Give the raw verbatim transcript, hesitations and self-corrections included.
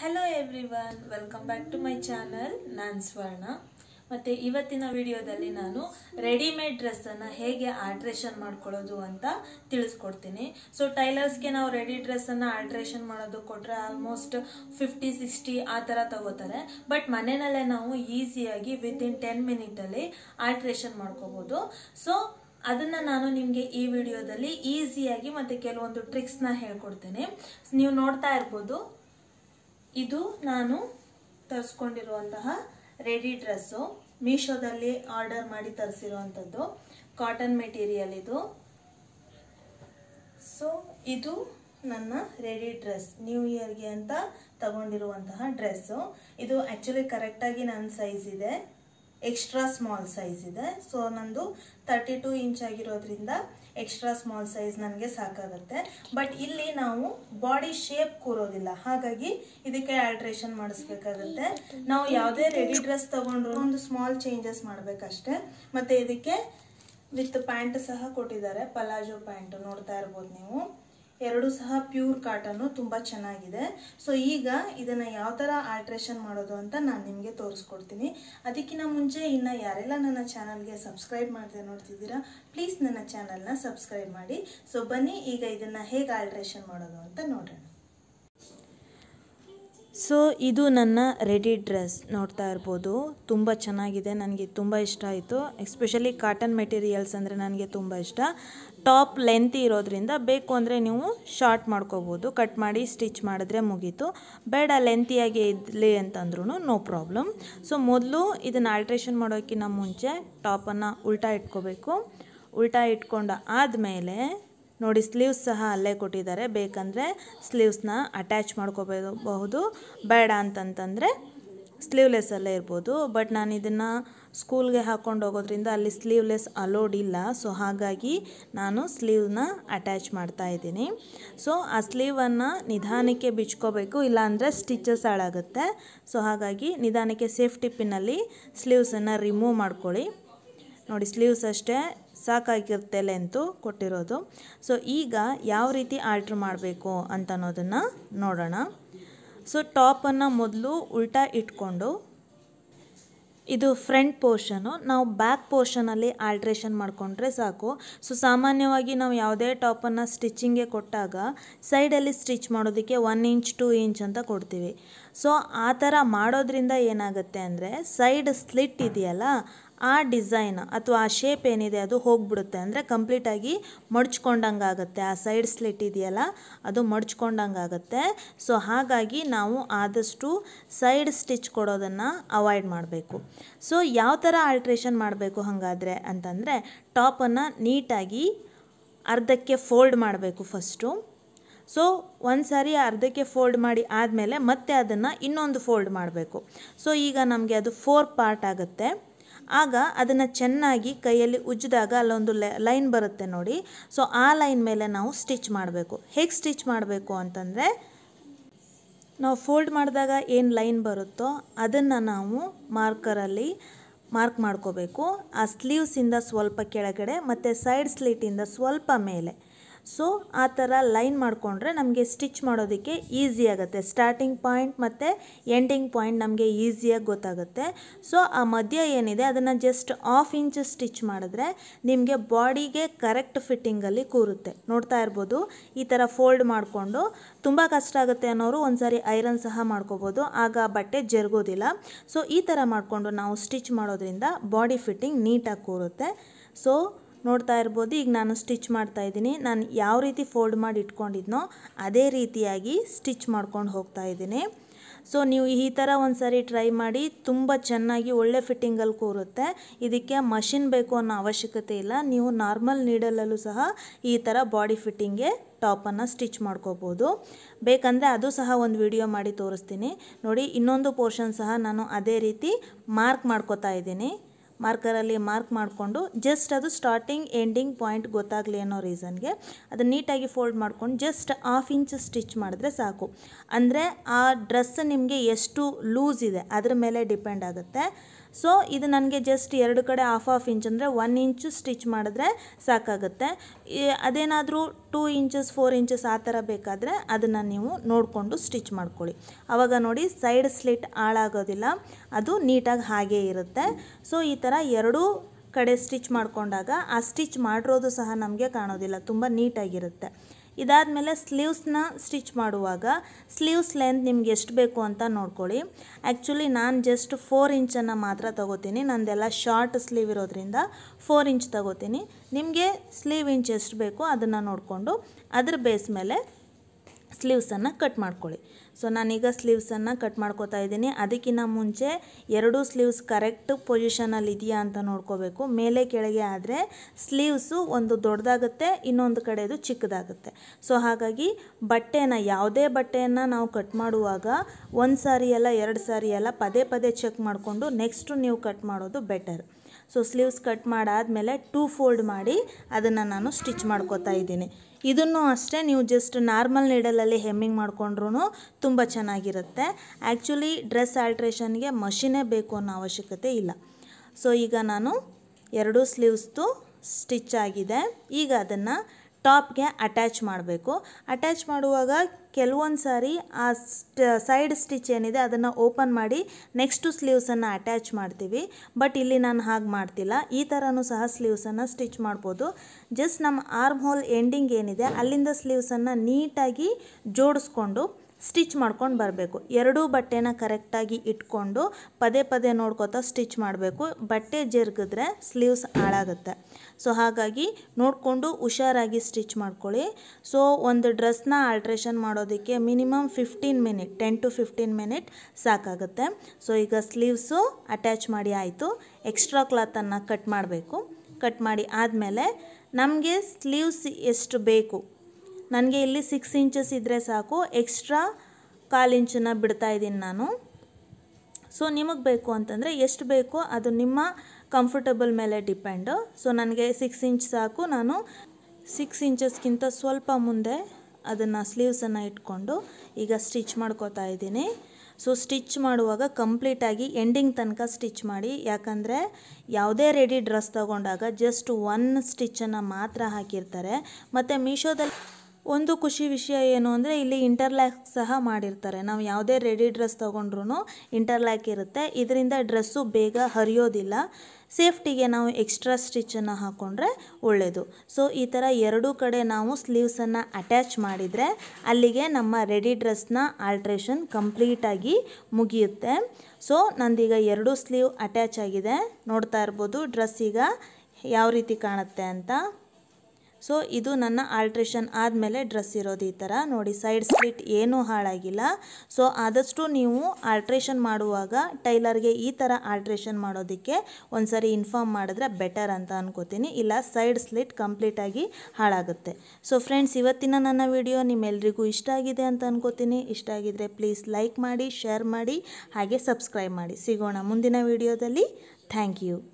Hello everyone, welcome back to my channel. ನಾನು ಸ್ವರ್ಣ. ಮತ್ತೆ ಇವತ್ತಿನ ವಿಡಿಯೋದಲ್ಲಿ ನಾನು ರೆಡಿಮೇಡ್ ಡ್ರೆಸ್ ಅನ್ನು ಹೇಗೆ ಆಲ್ಟರೇಷನ್ ಮಾಡ್ಕೊಳ್ಳೋದು ಅಂತ ತಿಳಿಸ್ಕೊಡ್ತೀನಿ. ಸೊ ಟೈಲರ್ಸ್ಗೆ ನಾವು ರೆಡಿ ಡ್ರೆಸ್ ಅನ್ನು ಆಲ್ಟರೇಷನ್ ಮಾಡೋದು ಕೊಟ್ರೆ ಆಲ್ಮೋಸ್ಟ್ ಫಿಫ್ಟಿ ಸಿಕ್ಸ್ಟಿ ಆ ತರ ತಗೋತಾರೆ. ಬಟ್ ಮನೆಯಲ್ಲೇ ನಾವು ಈಸಿಯಾಗಿ ವಿತ್ ಇನ್ ಟೆನ್ ಮಿನಿಟ್ ಅಲ್ಲಿ ಆಲ್ಟರೇಷನ್ ಮಾಡ್ಕೋಬಹುದು. ಸೊ ಅದನ್ನ ನಾನು ನಿಮಗೆ ಈ ವಿಡಿಯೋದಲ್ಲಿ ಈಸಿಯಾಗಿ ಮತ್ತೆ ಕೆಲವೊಂದು ಟ್ರಿಕ್ಸ್ ನ ಹೇಳ್ಕೊಡ್ತೀನಿ. ನೀವು ನೋಡ್ತಾ ಇರಬಹುದು, ಇದು ನಾನು ತರಿಸ್ಕೊಂಡಿರುವಂತಹ ರೆಡಿ ಡ್ರೆಸ್ಸು, ಮೀಶೋದಲ್ಲಿ ಆರ್ಡರ್ ಮಾಡಿ ತರಿಸಿರುವಂಥದ್ದು, ಕಾಟನ್ ಮೆಟೀರಿಯಲ್ ಇದು. ಸೊ ಇದು ನನ್ನ ರೆಡಿ ಡ್ರೆಸ್, ನ್ಯೂ ಇಯರ್ಗೆ ಅಂತ ತಗೊಂಡಿರುವಂತಹ ಡ್ರೆಸ್ಸು. ಇದು ಆಕ್ಚುಲಿ ಕರೆಕ್ಟಾಗಿ ನನ್ನ ಸೈಜ್ ಇದೆ, ಎಕ್ಸ್ಟ್ರಾ ಸ್ಮಾಲ್ ಸೈಜ್ ಇದೆ. ಸೊ ನಂದು ತರ್ಟಿ ಟೂ ಇಂಚ್ ಆಗಿರೋದ್ರಿಂದ ಎಕ್ಸ್ಟ್ರಾ ಸ್ಮಾಲ್ ಸೈಜ್ ನನಗೆ ಸಾಕಾಗುತ್ತೆ. ಬಟ್ ಇಲ್ಲಿ ನಾವು ಬಾಡಿ ಶೇಪ್ ಕೂರೋದಿಲ್ಲ, ಹಾಗಾಗಿ ಇದಕ್ಕೆ ಆಲ್ಟ್ರೇಷನ್ ಮಾಡಿಸ್ಬೇಕಾಗುತ್ತೆ. ನಾವು ಯಾವುದೇ ರೆಡಿ ಡ್ರೆಸ್ ತಗೊಂಡ್ರು ಒಂದು ಸ್ಮಾಲ್ ಚೇಂಜಸ್ ಮಾಡಬೇಕಷ್ಟೇ. ಮತ್ತೆ ಇದಕ್ಕೆ ವಿತ್ ಪ್ಯಾಂಟ್ ಸಹ ಕೊಟ್ಟಿದ್ದಾರೆ, ಪಲಾಜೋ ಪ್ಯಾಂಟ್ ನೋಡ್ತಾ ಇರ್ಬೋದು ನೀವು. ಎರಡು ಸಹ ಪ್ಯೂರ್ ಕಾಟನ್, ತುಂಬಾ ಚೆನ್ನಾಗಿದೆ. ಸೊ ಈಗ ಇದನ್ನ ಯಾವ ತರ ಆಲ್ಟ್ರೇಷನ್ ಮಾಡೋದು ಅಂತ ನಾನು ನಿಮಗೆ ತೋರಿಸ್ಕೊಡ್ತೀನಿ. ಅದಕ್ಕಿಂತ ಮುಂಚೆ ಇನ್ನ ಯಾರೆಲ್ಲ ನನ್ನ ಚಾನಲ್ಗೆ ಸಬ್ಸ್ಕ್ರೈಬ್ ಮಾಡದೆ ನೋಡ್ತಿದ್ದೀರಾ, ಪ್ಲೀಸ್ ನನ್ನ ಚಾನಲ್ನ ಸಬ್ಸ್ಕ್ರೈಬ್ ಮಾಡಿ. ಸೊ ಬನ್ನಿ ಈಗ ಇದನ್ನ ಹೇಗೆ ಆಲ್ಟ್ರೇಷನ್ ಮಾಡೋದು ಅಂತ ನೋಡೋಣ. ಸೊ ಇದು ನನ್ನ ರೆಡಿ ಡ್ರೆಸ್ ನೋಡ್ತಾ ಇರ್ಬೋದು, ತುಂಬ ಚೆನ್ನಾಗಿದೆ, ನನಗೆ ತುಂಬ ಇಷ್ಟ ಆಯಿತು. ಎಸ್ಪೆಷಲಿ ಕಾಟನ್ ಮೆಟೀರಿಯಲ್ಸ್ ಅಂದರೆ ನನಗೆ ತುಂಬ ಇಷ್ಟ. ಟಾಪ್ ಲೆಂತ್ ಇರೋದ್ರಿಂದ ಬೇಕು ಅಂದರೆ ನೀವು ಶಾರ್ಟ್ ಮಾಡ್ಕೋಬೋದು, ಕಟ್ ಮಾಡಿ ಸ್ಟಿಚ್ ಮಾಡಿದ್ರೆ ಮುಗೀತು. ಬೇಡ ಲೆಂತಿಯಾಗಿ ಇರಲಿ ಅಂತಂದ್ರೂ ನೋ ಪ್ರಾಬ್ಲಮ್. ಸೊ ಮೊದಲು ಇದನ್ನು ಆಲ್ಟ್ರೇಷನ್ ಮಾಡೋಕ್ಕಿಂತ ಮುಂಚೆ ಟಾಪನ್ನು ಉಲ್ಟಾ ಇಟ್ಕೋಬೇಕು. ಉಲ್ಟಾ ಇಟ್ಕೊಂಡು ಆದಮೇಲೆ ನೋಡಿ, ಸ್ಲೀವ್ಸ್ ಸಹ ಅಲ್ಲೇ ಕೊಟ್ಟಿದ್ದಾರೆ. ಬೇಕಂದರೆ ಸ್ಲೀವ್ಸ್ನ ಅಟ್ಯಾಚ್ ಮಾಡ್ಕೋಬಹುದು, ಬೇಡ ಅಂತಂತಂದರೆ ಸ್ಲೀವ್ಲೆಸ್ಸಲ್ಲೇ ಇರ್ಬೋದು. ಬಟ್ ನಾನು ಇದನ್ನು ಸ್ಕೂಲ್ಗೆ ಹಾಕ್ಕೊಂಡು ಹೋಗೋದ್ರಿಂದ ಅಲ್ಲಿ ಸ್ಲೀವ್ಲೆಸ್ ಅಲೋಡ್ ಇಲ್ಲ. ಸೊ ಹಾಗಾಗಿ ನಾನು ಸ್ಲೀವ್ನ ಅಟ್ಯಾಚ್ ಮಾಡ್ತಾ ಇದ್ದೀನಿ. ಸೊ ಆ ಸ್ಲೀವನ್ನು ನಿಧಾನಕ್ಕೆ ಬಿಚ್ಕೋಬೇಕು, ಇಲ್ಲಾಂದರೆ ಸ್ಟಿಚಸ್ ಹಾಳಾಗುತ್ತೆ. ಸೊ ಹಾಗಾಗಿ ನಿಧಾನಕ್ಕೆ ಸೇಫ್ಟಿ ಪಿನ್ನಲ್ಲಿ ಸ್ಲೀವ್ಸನ್ನು ರಿಮೂವ್ ಮಾಡ್ಕೊಳ್ಳಿ. ನೋಡಿ, ಸ್ಲೀವ್ಸ್ ಅಷ್ಟೇ ಸಾಕಾಗಿರುತ್ತೆ ಲೆಂತು ಕೊಟ್ಟಿರೋದು. ಸೊ ಈಗ ಯಾವ ರೀತಿ ಆಲ್ಟ್ರ್ ಮಾಡಬೇಕು ಅಂತ ಅನ್ನೋದನ್ನು ನೋಡೋಣ. ಸೊ ಟಾಪನ್ನು ಮೊದಲು ಉಲ್ಟಾ ಇಟ್ಕೊಂಡು, ಇದು ಫ್ರಂಟ್ ಪೋರ್ಷನು, ನಾವು ಬ್ಯಾಕ್ ಪೋರ್ಷನಲ್ಲಿ ಆಲ್ಟ್ರೇಷನ್ ಮಾಡಿಕೊಂಡ್ರೆ ಸಾಕು. ಸೊ ಸಾಮಾನ್ಯವಾಗಿ ನಾವು ಯಾವುದೇ ಟಾಪನ್ನು ಸ್ಟಿಚಿಂಗ್ಗೆ ಕೊಟ್ಟಾಗ ಸೈಡಲ್ಲಿ ಸ್ಟಿಚ್ ಮಾಡೋದಕ್ಕೆ ಒನ್ ಇಂಚ್ ಟೂ ಇಂಚ್ ಅಂತ ಕೊಡ್ತೀವಿ. ಸೊ ಆ ಥರ ಮಾಡೋದ್ರಿಂದ ಏನಾಗುತ್ತೆ ಅಂದರೆ ಸೈಡ್ ಸ್ಲಿಟ್ ಇದೆಯಲ್ಲ, ಆ ಡಿಸೈನ್ ಅಥವಾ ಆ ಶೇಪ್ ಏನಿದೆ ಅದು ಹೋಗ್ಬಿಡುತ್ತೆ, ಅಂದರೆ ಕಂಪ್ಲೀಟಾಗಿ ಮಡ್ಚ್ಕೊಂಡಂಗೆ ಆಗುತ್ತೆ. ಆ ಸೈಡ್ ಸ್ಲಿಟ್ ಇದೆಯಲ್ಲ ಅದು ಮಡ್ಚ್ಕೊಂಡಂಗೆ ಆಗುತ್ತೆ. ಸೊ ಹಾಗಾಗಿ ನಾವು ಆದಷ್ಟು ಸೈಡ್ ಸ್ಟಿಚ್ ಕೊಡೋದನ್ನು ಅವಾಯ್ಡ್ ಮಾಡಬೇಕು. ಸೊ ಯಾವ ಥರ ಆಲ್ಟ್ರೇಷನ್ ಮಾಡಬೇಕು ಹಾಗಾದರೆ ಅಂತಂದರೆ, ಟಾಪನ್ನು ನೀಟಾಗಿ ಅರ್ಧಕ್ಕೆ ಫೋಲ್ಡ್ ಮಾಡಬೇಕು ಫಸ್ಟು. ಸೊ ಒಂದು ಸಾರಿ ಅರ್ಧಕ್ಕೆ ಫೋಲ್ಡ್ ಮಾಡಿ ಆದಮೇಲೆ ಮತ್ತೆ ಅದನ್ನು ಇನ್ನೊಂದು ಫೋಲ್ಡ್ ಮಾಡಬೇಕು. ಸೊ ಈಗ ನಮಗೆ ಅದು ಫೋರ್ ಪಾರ್ಟ್ ಆಗುತ್ತೆ. ಆಗ ಅದನ್ನು ಚೆನ್ನಾಗಿ ಕೈಯಲ್ಲಿ ಉಜ್ಜಿದಾಗ ಅಲ್ಲೊಂದು ಲೈನ್ ಬರುತ್ತೆ ನೋಡಿ. ಸೊ ಆ ಲೈನ್ ಮೇಲೆ ನಾವು ಸ್ಟಿಚ್ ಮಾಡಬೇಕು. ಹೇಗೆ ಸ್ಟಿಚ್ ಮಾಡಬೇಕು ಅಂತಂದರೆ, ನಾವು ಫೋಲ್ಡ್ ಮಾಡಿದಾಗ ಏನು ಲೈನ್ ಬರುತ್ತೋ ಅದನ್ನು ನಾವು ಮಾರ್ಕರಲ್ಲಿ ಮಾರ್ಕ್ ಮಾಡ್ಕೋಬೇಕು. ಆ ಸ್ಲೀವ್ಸಿಂದ ಸ್ವಲ್ಪ ಕೆಳಗಡೆ ಮತ್ತು ಸೈಡ್ ಸ್ಲೀಟಿಂದ ಸ್ವಲ್ಪ ಮೇಲೆ. ಸೊ ಆ ಥರ ಲೈನ್ ಮಾಡಿಕೊಂಡ್ರೆ ನಮಗೆ ಸ್ಟಿಚ್ ಮಾಡೋದಕ್ಕೆ ಈಸಿ ಆಗುತ್ತೆ. ಸ್ಟಾರ್ಟಿಂಗ್ ಪಾಯಿಂಟ್ ಮತ್ತು ಎಂಡಿಂಗ್ ಪಾಯಿಂಟ್ ನಮಗೆ ಈಸಿಯಾಗಿ ಗೊತ್ತಾಗುತ್ತೆ. ಸೊ ಆ ಮಧ್ಯ ಏನಿದೆ ಅದನ್ನು ಜಸ್ಟ್ ಹಾಫ್ ಇಂಚ್ ಸ್ಟಿಚ್ ಮಾಡಿದ್ರೆ ನಿಮಗೆ ಬಾಡಿಗೆ ಕರೆಕ್ಟ್ ಫಿಟ್ಟಿಂಗಲ್ಲಿ ಕೂರುತ್ತೆ. ನೋಡ್ತಾ ಇರ್ಬೋದು, ಈ ಥರ ಫೋಲ್ಡ್ ಮಾಡಿಕೊಂಡು. ತುಂಬ ಕಷ್ಟ ಆಗುತ್ತೆ ಅನ್ನೋರು ಒಂದು ಸಾರಿ ಐರನ್ ಸಹ ಮಾಡ್ಕೋಬೋದು, ಆಗ ಬಟ್ಟೆ ಜರುಗೋದಿಲ್ಲ. ಸೊ ಈ ಥರ ಮಾಡಿಕೊಂಡು ನಾವು ಸ್ಟಿಚ್ ಮಾಡೋದ್ರಿಂದ ಬಾಡಿ ಫಿಟ್ಟಿಂಗ್ ನೀಟಾಗಿ ಕೂರುತ್ತೆ. ಸೊ ನೋಡ್ತಾ ಇರ್ಬೋದು, ಈಗ ನಾನು ಸ್ಟಿಚ್ ಮಾಡ್ತಾ ಇದ್ದೀನಿ. ನಾನು ಯಾವ ರೀತಿ ಫೋಲ್ಡ್ ಮಾಡಿ ಇಟ್ಕೊಂಡಿದ್ನೋ ಅದೇ ರೀತಿಯಾಗಿ ಸ್ಟಿಚ್ ಮಾಡ್ಕೊಂಡು ಹೋಗ್ತಾ ಇದ್ದೀನಿ. ಸೊ ನೀವು ಈ ಥರ ಒಂದು ಸಾರಿ ಟ್ರೈ ಮಾಡಿ, ತುಂಬ ಚೆನ್ನಾಗಿ ಒಳ್ಳೆ ಫಿಟ್ಟಿಂಗಲ್ಲಿ ಕೂರುತ್ತೆ. ಇದಕ್ಕೆ ಮಷಿನ್ ಬೇಕು ಅನ್ನೋ ಅವಶ್ಯಕತೆ ಇಲ್ಲ, ನೀವು ನಾರ್ಮಲ್ ನೀಡಲಲ್ಲೂ ಸಹ ಈ ಥರ ಬಾಡಿ ಫಿಟ್ಟಿಂಗ್ಗೆ ಟಾಪನ್ನು ಸ್ಟಿಚ್ ಮಾಡ್ಕೋಬೋದು. ಬೇಕಂದರೆ ಅದು ಸಹ ಒಂದು ವಿಡಿಯೋ ಮಾಡಿ ತೋರಿಸ್ತೀನಿ ನೋಡಿ. ಇನ್ನೊಂದು ಪೋರ್ಷನ್ ಸಹ ನಾನು ಅದೇ ರೀತಿ ಮಾರ್ಕ್ ಮಾಡ್ಕೋತಾ ಇದ್ದೀನಿ. ಮಾರ್ಕರಲ್ಲಿ ಮಾರ್ಕ್ ಮಾಡಿಕೊಂಡು ಜಸ್ಟ್ ಅದು ಸ್ಟಾರ್ಟಿಂಗ್ ಎಂಡಿಂಗ್ ಪಾಯಿಂಟ್ ಗೊತ್ತಾಗಲಿ ಅನ್ನೋ ರೀಸನ್ಗೆ ಅದನ್ನು ನೀಟಾಗಿ ಫೋಲ್ಡ್ ಮಾಡ್ಕೊಂಡು ಜಸ್ಟ್ ಹಾಫ್ ಇಂಚ್ ಸ್ಟಿಚ್ ಮಾಡಿದ್ರೆ ಸಾಕು. ಅಂದರೆ ಆ ಡ್ರೆಸ್ ನಿಮಗೆ ಎಷ್ಟು ಲೂಸ್ ಇದೆ ಅದ್ರ ಮೇಲೆ ಡಿಪೆಂಡ್ ಆಗುತ್ತೆ. ಸೊ ಇದು ನನಗೆ ಜಸ್ಟ್ ಎರಡು ಕಡೆ ಹಾಫ್ ಹಾಫ್ ಇಂಚ್ ಅಂದರೆ ಒನ್ ಇಂಚು ಸ್ಟಿಚ್ ಮಾಡಿದ್ರೆ ಸಾಕಾಗುತ್ತೆ. ಅದೇನಾದರೂ ಟೂ ಇಂಚಸ್ ಫೋರ್ ಇಂಚಸ್ ಆ ಥರ ಬೇಕಾದರೆ ಅದನ್ನು ನೀವು ನೋಡಿಕೊಂಡು ಸ್ಟಿಚ್ ಮಾಡ್ಕೊಳ್ಳಿ. ಆವಾಗ ನೋಡಿ ಸೈಡ್ ಸ್ಲಿಟ್ ಹಾಳಾಗೋದಿಲ್ಲ, ಅದು ನೀಟಾಗಿ ಹಾಗೇ ಇರುತ್ತೆ. ಸೊ ಈ ಥರ ಎರಡೂ ಕಡೆ ಸ್ಟಿಚ್ ಮಾಡಿಕೊಂಡಾಗ ಆ ಸ್ಟಿಚ್ ಮಾಡಿರೋದು ಸಹ ನಮಗೆ ಕಾಣೋದಿಲ್ಲ, ತುಂಬ ನೀಟಾಗಿರುತ್ತೆ. ಇದಾದಮೇಲೆ ಸ್ಲೀವ್ಸ್ನ ಸ್ಟಿಚ್ ಮಾಡುವಾಗ ಸ್ಲೀವ್ಸ್ ಲೆಂತ್ ನಿಮ್ಗೆ ಎಷ್ಟು ಬೇಕು ಅಂತ ನೋಡ್ಕೊಳ್ಳಿ. ಆ್ಯಕ್ಚುಲಿ ನಾನು ಜಸ್ಟ್ ಫೋರ್ ಇಂಚನ್ನು ಮಾತ್ರ ತೊಗೋತೀನಿ, ನಂದೆಲ್ಲ ಶಾರ್ಟ್ ಸ್ಲೀವ್ ಇರೋದ್ರಿಂದ ಫೋರ್ ಇಂಚ್ ತೊಗೋತೀನಿ. ನಿಮಗೆ ಸ್ಲೀವ್ ಇಂಚ್ ಎಷ್ಟು ಬೇಕೋ ಅದನ್ನು ನೋಡಿಕೊಂಡು ಅದ್ರ ಬೇಸ್ ಮೇಲೆ ಸ್ಲೀವ್ಸನ್ನು ಕಟ್ ಮಾಡ್ಕೊಳ್ಳಿ. ಸೊ ನಾನೀಗ ಸ್ಲೀವ್ಸನ್ನು ಕಟ್ ಮಾಡ್ಕೋತಾ ಇದ್ದೀನಿ. ಅದಕ್ಕಿಂತ ಮುಂಚೆ ಎರಡೂ ಸ್ಲೀವ್ಸ್ ಕರೆಕ್ಟ್ ಪೊಸಿಷನಲ್ಲಿ ಇದೆಯಾ ಅಂತ ನೋಡ್ಕೋಬೇಕು. ಮೇಲೆ ಕೆಳಗೆ ಆದರೆ ಸ್ಲೀವ್ಸು ಒಂದು ದೊಡ್ಡದಾಗುತ್ತೆ, ಇನ್ನೊಂದು ಕಡೆದು ಚಿಕ್ಕದಾಗುತ್ತೆ. ಸೊ ಹಾಗಾಗಿ ಬಟ್ಟೆನ ಯಾವುದೇ ಬಟ್ಟೆಯನ್ನು ನಾವು ಕಟ್ ಮಾಡುವಾಗ ಒಂದು ಸಾರಿ ಅಲ್ಲ ಎರಡು ಸಾರಿ ಅಲ್ಲ ಪದೇ ಪದೇ ಚೆಕ್ ಮಾಡಿಕೊಂಡು ನೆಕ್ಸ್ಟು ನೀವು ಕಟ್ ಮಾಡೋದು ಬೆಟರ್. ಸೊ ಸ್ಲೀವ್ಸ್ ಕಟ್ ಮಾಡಾದಮೇಲೆ ಟೂ ಫೋಲ್ಡ್ ಮಾಡಿ ಅದನ್ನು ನಾನು ಸ್ಟಿಚ್ ಮಾಡ್ಕೋತಾ ಇದ್ದೀನಿ. ಇದನ್ನು ಅಷ್ಟೇ ನೀವು ಜಸ್ಟ್ ನಾರ್ಮಲ್ ನೀಡಲಲ್ಲಿ ಹೆಮ್ಮಿಂಗ್ ಮಾಡಿಕೊಂಡ್ರೂ ತುಂಬ ಚೆನ್ನಾಗಿರುತ್ತೆ. ಆ್ಯಕ್ಚುಲಿ ಡ್ರೆಸ್ ಆಲ್ಟ್ರೇಷನ್ಗೆ ಮಷಿನೇ ಬೇಕು ಅನ್ನೋ ಅವಶ್ಯಕತೆ ಇಲ್ಲ. ಸೊ ಈಗ ನಾನು ಎರಡೂ ಸ್ಲೀವ್ಸ್ದು ಸ್ಟಿಚ್ ಆಗಿದೆ. ಈಗ ಅದನ್ನು ಟಾಪ್ಗೆ ಅಟ್ಯಾಚ್ ಮಾಡಬೇಕು. ಅಟ್ಯಾಚ್ ಮಾಡುವಾಗ ಕೆಲವೊಂದು ಸಾರಿ ಆ ಸೈಡ್ ಸ್ಟಿಚ್ ಏನಿದೆ ಅದನ್ನು ಓಪನ್ ಮಾಡಿ ನೆಕ್ಸ್ಟು ಸ್ಲೀವ್ಸನ್ನು ಅಟ್ಯಾಚ್ ಮಾಡ್ತೀವಿ. ಬಟ್ ಇಲ್ಲಿ ನಾನು ಹಾಗೆ ಮಾಡ್ತಿಲ್ಲ. ಈ ಥರನೂ ಸಹ ಸ್ಲೀವ್ಸನ್ನು ಸ್ಟಿಚ್ ಮಾಡ್ಬೋದು. ಜಸ್ಟ್ ನಮ್ಮ ಆರ್ಮ್ ಹೋಲ್ ಎಂಡಿಂಗ್ ಏನಿದೆ ಅಲ್ಲಿಂದ ಸ್ಲೀವ್ಸನ್ನು ನೀಟಾಗಿ ಜೋಡಿಸ್ಕೊಂಡು ಸ್ಟಿಚ್ ಮಾಡ್ಕೊಂಡು ಬರಬೇಕು. ಎರಡೂ ಬಟ್ಟೆನ ಕರೆಕ್ಟಾಗಿ ಇಟ್ಕೊಂಡು ಪದೇ ಪದೇ ನೋಡ್ಕೋತಾ ಸ್ಟಿಚ್ ಮಾಡಬೇಕು. ಬಟ್ಟೆ ಜರುಗಿದ್ರೆ ಸ್ಲೀವ್ಸ್ ಹಾಳಾಗುತ್ತೆ. ಸೊ ಹಾಗಾಗಿ ನೋಡಿಕೊಂಡು ಹುಷಾರಾಗಿ ಸ್ಟಿಚ್ ಮಾಡ್ಕೊಳ್ಳಿ. ಸೊ ಒಂದು ಡ್ರೆಸ್ನ ಆಲ್ಟ್ರೇಷನ್ ಮಾಡೋದಕ್ಕೆ minimum fifteen minute ten to fifteen minute ಸಾಕಾಗುತ್ತೆ. ಸೊ ಈಗ ಸ್ಲೀವ್ಸು ಅಟ್ಯಾಚ್ ಮಾಡಿ ಆಯಿತು. ಎಕ್ಸ್ಟ್ರಾ ಕ್ಲಾತನ್ನು ಕಟ್ ಮಾಡಬೇಕು. ಕಟ್ ಮಾಡಿ ಆದಮೇಲೆ ನಮಗೆ ಸ್ಲೀವ್ಸ್ ಎಷ್ಟು ಬೇಕು, ನನಗೆ ಇಲ್ಲಿ ಸಿಕ್ಸ್ ಇಂಚಸ್ ಇದ್ದರೆ ಸಾಕು, ಎಕ್ಸ್ಟ್ರಾ ಕಾಲು ಇಂಚನ್ನು ಬಿಡ್ತಾ ಇದ್ದೀನಿ ನಾನು. ಸೊ ನಿಮಗೆ ಬೇಕು ಅಂತಂದರೆ ಎಷ್ಟು ಬೇಕೋ ಅದು ನಿಮ್ಮ ಕಂಫರ್ಟಬಲ್ ಮೇಲೆ ಡಿಪೆಂಡು. ಸೊ ನನಗೆ ಸಿಕ್ಸ್ ಇಂಚ್ ಸಾಕು. ನಾನು ಸಿಕ್ಸ್ ಇಂಚಸ್ಗಿಂತ ಸ್ವಲ್ಪ ಮುಂದೆ ಅದನ್ನು ಸ್ಲೀವ್ಸನ್ನು ಇಟ್ಕೊಂಡು ಈಗ ಸ್ಟಿಚ್ ಮಾಡ್ಕೋತಾ ಇದ್ದೀನಿ. ಸೊ ಸ್ಟಿಚ್ ಮಾಡುವಾಗ ಕಂಪ್ಲೀಟಾಗಿ ಎಂಡಿಂಗ್ ತನಕ ಸ್ಟಿಚ್ ಮಾಡಿ. ಯಾಕಂದರೆ ಯಾವುದೇ ರೆಡಿ ಡ್ರೆಸ್ ತಗೊಂಡಾಗ ಜಸ್ಟ್ ಒನ್ ಸ್ಟಿಚ್ಚನ್ನು ಮಾತ್ರ ಹಾಕಿರ್ತಾರೆ. ಮತ್ತು ಮೀಶೋದಲ್ಲಿ ಒಂದು ಖುಷಿ ವಿಷಯ ಏನು ಅಂದರೆ ಇಲ್ಲಿ ಇಂಟರ್ಲ್ಯಾಕ್ ಸಹ ಮಾಡಿರ್ತಾರೆ. ನಾವು ಯಾವುದೇ ರೆಡಿ ಡ್ರೆಸ್ ತೊಗೊಂಡ್ರೂ ಇಂಟರ್ಲ್ಯಾಕ್ ಇರುತ್ತೆ. ಇದರಿಂದ ಡ್ರೆಸ್ಸು ಬೇಗ ಹರಿಯೋದಿಲ್ಲ. ಸೇಫ್ಟಿಗೆ ನಾವು ಎಕ್ಸ್ಟ್ರಾ ಸ್ಟಿಚ್ಚನ್ನು ಹಾಕ್ಕೊಂಡ್ರೆ ಒಳ್ಳೆಯದು. ಸೊ ಈ ಥರ ಎರಡೂ ಕಡೆ ನಾವು ಸ್ಲೀವ್ಸನ್ನು ಅಟ್ಯಾಚ್ ಮಾಡಿದರೆ ಅಲ್ಲಿಗೆ ನಮ್ಮ ರೆಡಿ ಡ್ರೆಸ್ನ ಆಲ್ಟ್ರೇಷನ್ ಕಂಪ್ಲೀಟಾಗಿ ಮುಗಿಯುತ್ತೆ. ಸೊ ನಂದೀಗ ಎರಡೂ ಸ್ಲೀವ್ ಅಟ್ಯಾಚ್ ಆಗಿದೆ. ನೋಡ್ತಾ ಇರ್ಬೋದು ಡ್ರೆಸ್ ಈಗ ಯಾವ ರೀತಿ ಕಾಣುತ್ತೆ ಅಂತ. ಸೊ ಇದು ನನ್ನ ಆಲ್ಟ್ರೇಷನ್ ಆದಮೇಲೆ ಡ್ರೆಸ್ ಇರೋದು ಈ ಥರ ನೋಡಿ. ಸೈಡ್ ಸ್ಲಿಟ್ ಏನೂ ಹಾಳಾಗಿಲ್ಲ. ಸೊ ಆದಷ್ಟು ನೀವು ಆಲ್ಟ್ರೇಷನ್ ಮಾಡುವಾಗ ಟೈಲರ್ಗೆ ಈ ಥರ ಆಲ್ಟ್ರೇಷನ್ ಮಾಡೋದಕ್ಕೆ ಒಂದು ಸಾರಿ ಇನ್ಫಾರ್ಮ್ ಮಾಡಿದ್ರೆ ಬೆಟರ್ ಅಂತ ಅನ್ಕೋತೀನಿ. ಇಲ್ಲ ಸೈಡ್ ಸ್ಲಿಟ್ ಕಂಪ್ಲೀಟಾಗಿ ಹಾಳಾಗುತ್ತೆ. ಸೊ ಫ್ರೆಂಡ್ಸ್, ಇವತ್ತಿನ ನನ್ನ ವಿಡಿಯೋ ನಿಮ್ಮೆಲ್ರಿಗೂ ಇಷ್ಟ ಆಗಿದೆ ಅಂತ ಅನ್ಕೋತೀನಿ. ಇಷ್ಟ ಆಗಿದ್ರೆ ಪ್ಲೀಸ್ ಲೈಕ್ ಮಾಡಿ, ಶೇರ್ ಮಾಡಿ, ಹಾಗೆ ಸಬ್ಸ್ಕ್ರೈಬ್ ಮಾಡಿ. ಸಿಗೋಣ ಮುಂದಿನ ವಿಡಿಯೋದಲ್ಲಿ. Thank you.